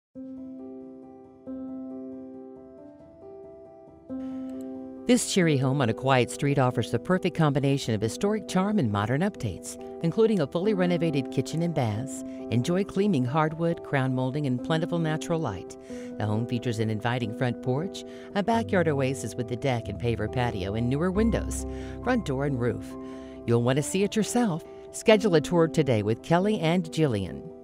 This cheery home on a quiet street offers the perfect combination of historic charm and modern updates, including a fully renovated kitchen and baths. Enjoy gleaming hardwood, crown molding, and plentiful natural light. The home features an inviting front porch, a backyard oasis with a deck and paver patio, and newer windows, front door, and roof. You'll want to see it yourself. Schedule a tour today with Kelly and Jillian.